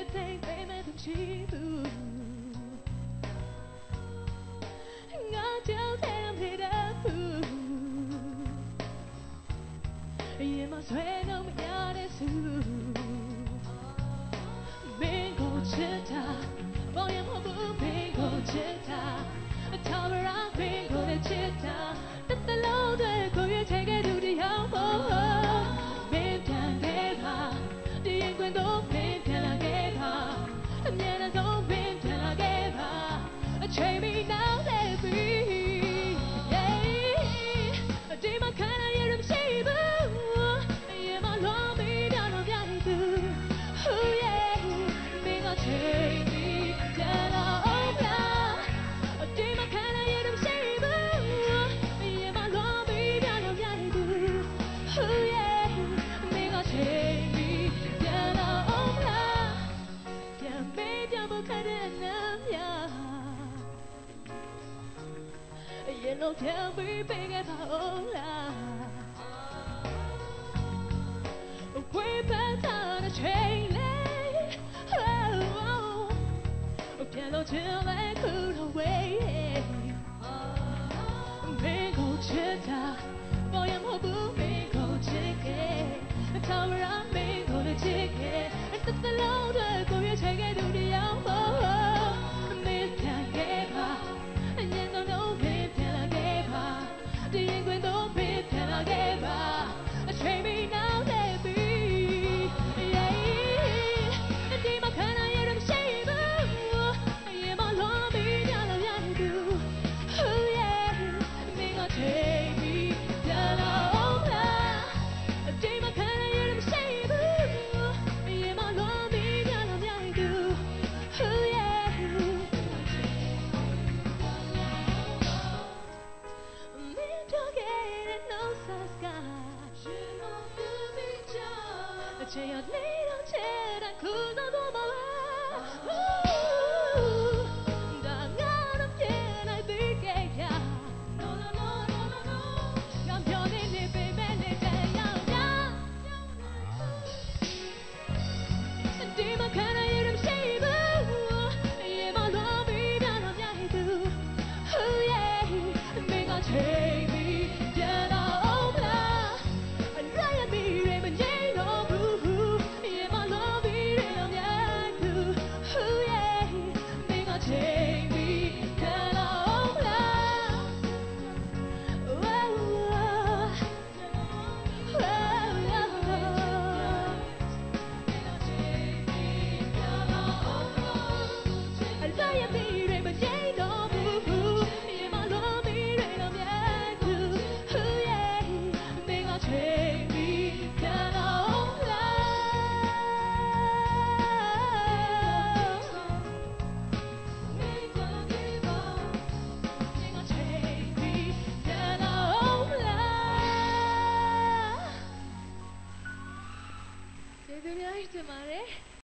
သိမ့်ပေးမဲ့သူချီဘူးငါကြောက်တယ်မဖြစ်တော့ဘူးရင်မဆွဲလို့မရတဲ့သူမင်းကိုချစ်တာဘောင်ရမဟုတ်ဘူးမင်းကိုချစ်တာထောက်ရမင်းကိုလည်းချစ်တာတစ်တလုံးတွေကိုရွေးချယ်ခဲ့သူတယောက်မို့မင်းပြန်ခဲ့ပါဒီရင်ခွင်တော့မင်းပြန်လာခဲ့ပါအမြဲတမ်းဆုံးမင်းပြန်လာခဲ့ပါအချိန်မီနောက်လည်းပြီဒီမှာခဏရမရှိဘူးရင်မလုံးမီတော့တော့ပြနေသူမင်းကချိန်မီပြန်လာအောင်လားဒီမှာခဏရမရှိဘူးရင်မလုံးမီတော့တော့ပြနေသူမင်းကချိန်မီပြန်လာအောင်လားပြန်မေးပြန်ဖို့ခက်တဲ့နာမည်ရင်လုံးပြန်ပြီးပေးခဲ့ပါဦးလားဝေးပတ်တာတဲ့ချိန်လေးပြန်လို့ချင်လိုက်ခုတော့ဝေးမင်းကိုချစ်တာပေါ်ရမဟုတ်ဘူးမင်းကိုချစ်ခဲ့ထောက်ရမင်းကိုလည်းချစ်ခဲ့တစ်တလုံးတွေကိုရွေးချယ်ခဲ့သူတယောက်မို့မင်းပြန်ခဲ့ပါညံတော့တော့မင်းပြန်လာခဲ့ပါဒီရင်ခွင်တော့မင်းပြန်လာခဲ့ပါအချိန်မီနောက်လည်းပြီဒီမှာခဏရမရှိဘူးရင်မလုံးမီတော့လည်းရနေသူမင်းကချိန်မီပြန်လာအောင်လားဒီမှာခဏရမရှိဘူးရင်မလုံးမီတော့လည်းရနေသူမင်းတို့ရဲ့နှုတ်ဆက်စကားရှင်မပြမိချာအချိန်ရနေတော့ချဲတဲ့ခုတော့တော့မလားဒါငါတို့ပြနိုင်သေးခဲ့ရ No no no no no no ငါပြောနေနေပေမဲ့နေတဲ့ရောက်ရဒီမှာခဏရမရှိဘူးရင်မလုံးမီတော့တော့ပြနေသူမင်းကချိန်မီပြန်လာအောင်လားလိုက်ရမီတွေမငြိမ်တော့ဘူးရင်မလုံးမီတွေတော့မြိုက်သူမင်းကချိန်မီပြန်လာအောင်လားလိုက်ရမီတွေမငြိမ်တော့ဘူးရင်မလုံးမီတွေတော့မြိုက်သူမင်းကချိန်မီပြန်လာအောင်လားမင်းကချိန်မီပြန်လာအောင်လားကျေးဇူးများတင်ပါတယ်